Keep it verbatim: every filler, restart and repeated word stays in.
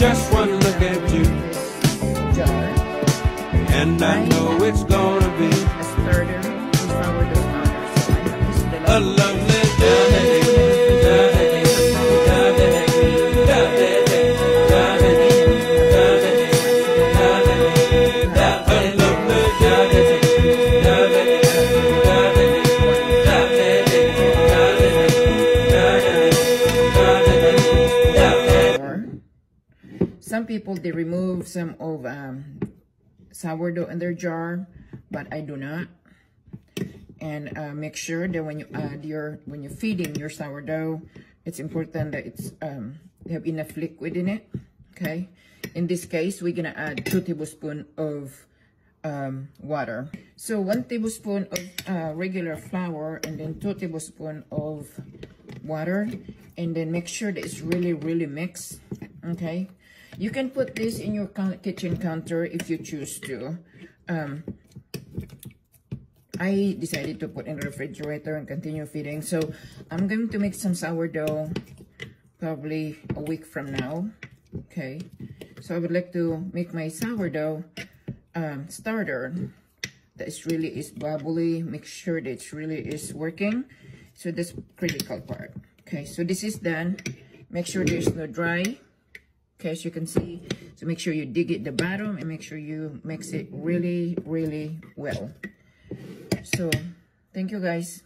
just one look at you, jar. and I know it's gonna be A starter, a sourdough starter. So I have this a little lovely day. Some people, they remove some of um, sourdough in their jar, but I do not. And uh, make sure that when you add your, when you're feeding your sourdough, it's important that it's um, you have enough liquid in it. Okay. In this case, we're gonna add two tablespoons of um, water. So one tablespoon of uh, regular flour, and then two tablespoons of water, and then make sure that it's really, really mixed. Okay. You can put this in your kitchen counter if you choose to. Um, I decided to put in the refrigerator and continue feeding. So I'm going to make some sourdough probably a week from now. Okay. So I would like to make my sourdough um, starter that is really is bubbly. Make sure that it really is working. So that's critical part. Okay. So this is done. Make sure there's no dry. Okay, as you can see, so make sure you dig it the bottom and make sure you mix it really, really well. So, thank you guys.